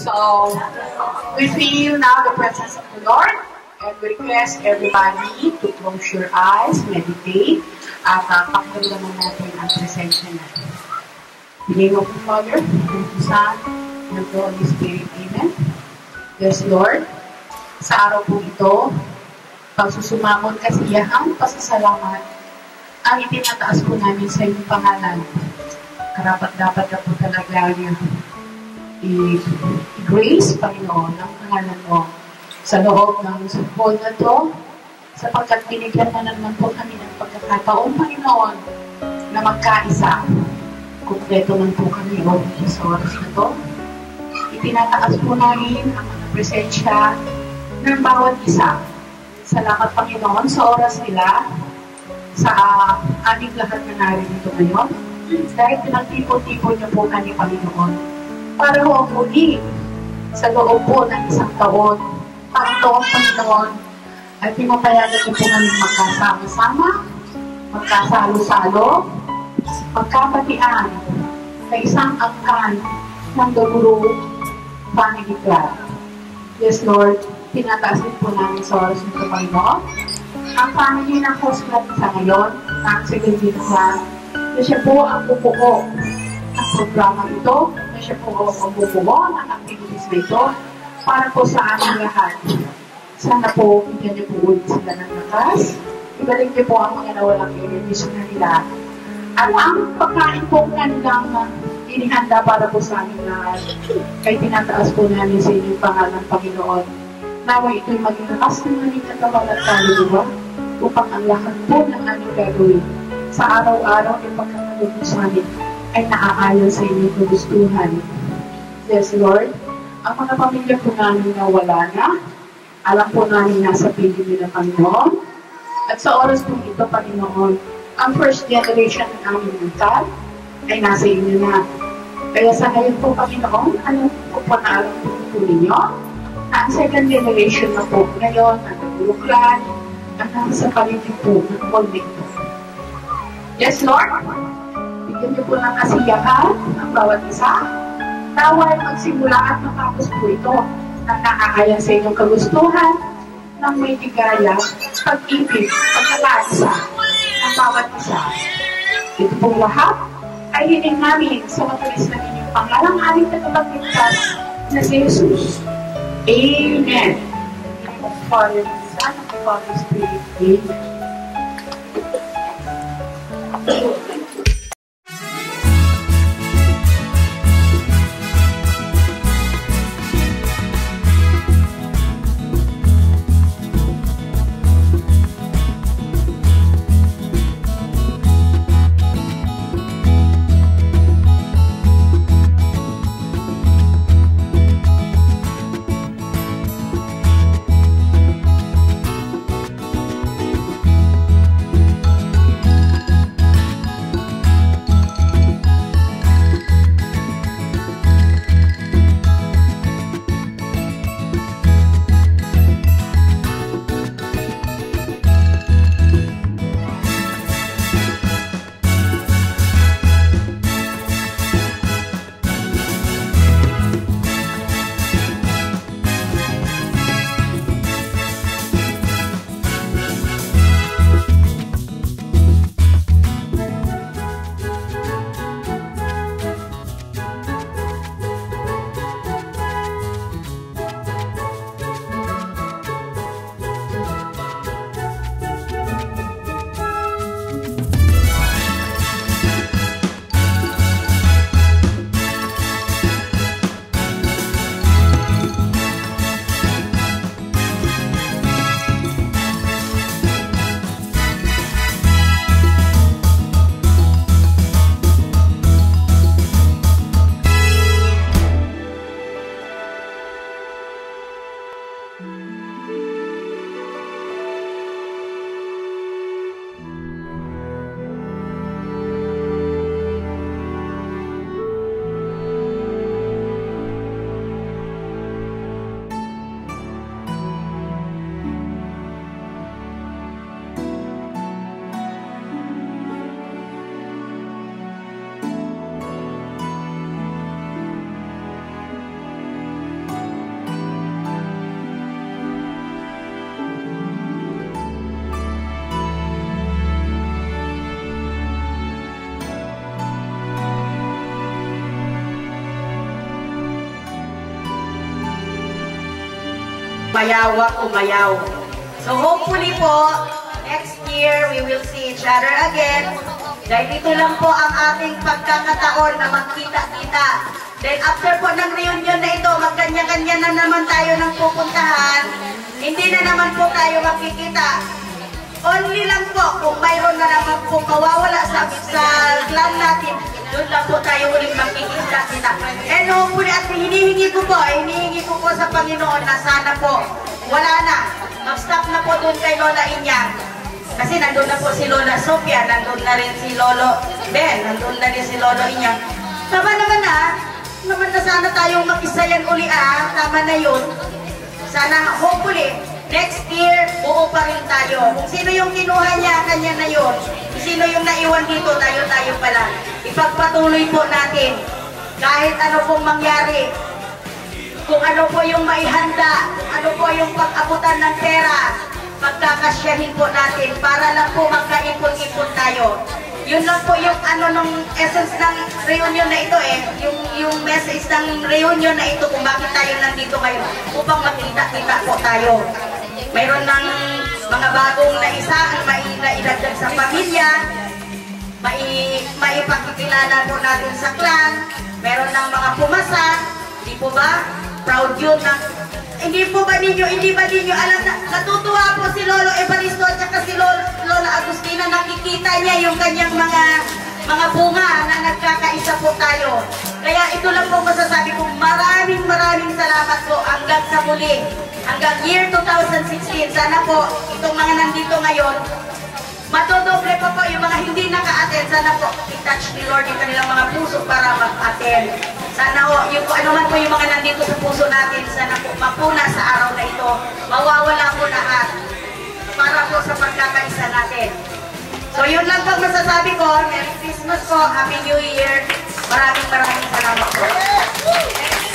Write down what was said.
So, we feel now the presence of the Lord, and we request everybody to close your eyes, meditate, at pakinggan natin ang presensya natin. In the name of the Father, and the Son, and of the Holy Spirit. Amen. Yes, Lord, sa araw po ito, pagsusumamon, kasiyahan, pasasalamat, ang itinataas po namin sa iyong pangalan. Karapat-dapat na po talaga niyo i-grace, Panginoon, ang pangalan mo sa loob ng hall na to, sapagkat binigyan mo naman po kami ng pagkakataon, Panginoon, na magkaisa. Kumpleto man po kami o sa oras na to. Itinataas po namin ang mga presensya ng bawat isa. Salamat, Panginoon, sa oras nila, sa aming lahat na narito ngayon. Dahil pinagtipon-tipon niyo po kami, Panginoon, para ho muli sa loob po ng isang taon, pangtaon, Panginoon, ay pinapayagan niyo po kami magkasama-sama, magkasalo-salo, magkapatian sa isang angkan ng Daguro Family Club. Yes, Lord, tinataas din po namin sa oras nito, Panginoon. Ang family ng Host Club sa ngayon, ang Secretary Club, na siya po ang bubuo ng programa ito, na siya po ang bubuo ng activities na ito, para po sa aming lahat. Sana po, bigyan niyo po ulit sila ng lakas, ibalik niyo po ang mga nawalang energy sa kanila. At ang pagkain po kanilang inihanda para po sa aming lahat, kay tinataas po namin sa inyong pangalan, Panginoon. Nawa ito'y maging lakas ng aming katawan at kaluluwa, upang ang lahat po ng aming gagawin sa araw-araw ng pagkakaroon sa amin ay naaayon sa inyong kagustuhan. Yes, Lord, ang mga pamilya po namin na wala na, alam po namin nasa piling nila, Panginoon. At sa oras po ito, Panginoon, ang first generation ng aming mental ay nasa inyo na. Kaya sa ngayon po, Panginoon, ano po po na alam po ninyo? Ang second generation na po ngayon, ang naguluklan, ang nasa paligid po ng holding po. Yes, Lord, bigyan niyo po ng kasiyahan ang bawat isa. Naway magsimula at matapos po ito na naaayon sa inyong kagustuhan ng may tigaya, pag-ibig, pagkakaisa ng bawat isa. Ito pong lahat ay hiling namin sa matalis na inyong pangalang aming tagapagligtas na si Jesus. Amen. Father, Son, and Holy Spirit. Amen. mayawak umayaw. So hopefully po, next year, we will see each other again. Dahil ito lang po ang ating pagkakataon na magkita-kita. Then after po ng reunion na ito, magkanya-kanya na naman tayo ng pupuntahan. Hindi na naman po tayo makikita. Only lang po, kung mayroon na naman po mawawala sa clan natin, doon lang po tayo ulit makikita-kita. And hopefully, at hinihingi ko po sa Panginoon na sana po, wala na. Mag-stop na po doon kay Lola Inyang. Kasi nandun na po si Lola Sofia, nandun na rin si Lolo Ben, nandun na rin si Lolo Inyang. Tama naman na sana tayong makisayan uli tama na yun. Sana, hopefully, next year, buo pa rin tayo. Kung sino yung kinuha niya, kanya na yun. Kung sino yung naiwan dito, tayo pala. Ipagpatuloy po natin. Kahit ano pong mangyari, kung ano po yung maihanda, kung ano po yung pag-abutan ng pera, pagkakasyahin po natin para lang po magkaipon-ipon tayo. Yun lang po yung nung essence ng reunion na ito yung message ng reunion na ito kung bakit tayo nandito ngayon upang makita-kita po tayo. Mayroon ng mga bagong naidagdag sa pamilya, maipakikilala po natin sa clan, mayroon ng mga pumasa, di po ba? Proud yun na hindi ba ninyo alam na natutuwa po si Lolo Evaristo at saka si Lola Agustina, nakikita niya yung kanyang mga bunga na nagkakaisa po tayo. Kaya ito lang po masasabi ko, maraming salamat po hanggang sa muli. Hanggang year 2016, sana po itong mga nandito ngayon, matodoble pa po yung mga hindi naka-attend. Sana po i-touch ni Lord yung kanilang mga puso para mag-attend. Sana po, yung ano man po yung mga nandito sa puso natin, sana po mapuna sa araw na ito. Mawawala po lahat para po sa pagkakaisa natin. So yun lang po masasabi ko. Merry Christmas po. Happy New Year. Maraming salamat po.